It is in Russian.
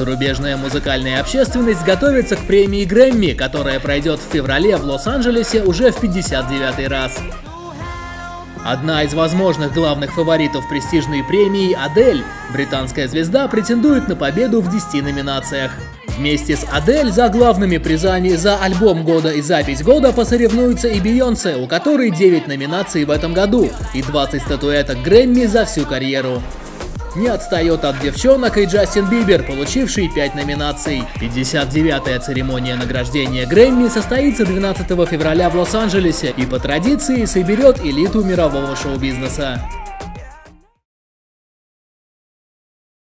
Зарубежная музыкальная общественность готовится к премии Грэмми, которая пройдет в феврале в Лос-Анджелесе уже в 59-й раз. Одна из возможных главных фаворитов престижной премии – Адель. Британская звезда претендует на победу в 10 номинациях. Вместе с Адель за главными призами за альбом года и запись года посоревнуются и Бейонсе, у которой 9 номинаций в этом году и 20 статуэток Грэмми за всю карьеру. Не отстает от девчонок и Джастин Бибер, получивший 5 номинаций. 59-я церемония награждения Грэмми состоится 12 февраля в Лос-Анджелесе и по традиции соберет элиту мирового шоу-бизнеса.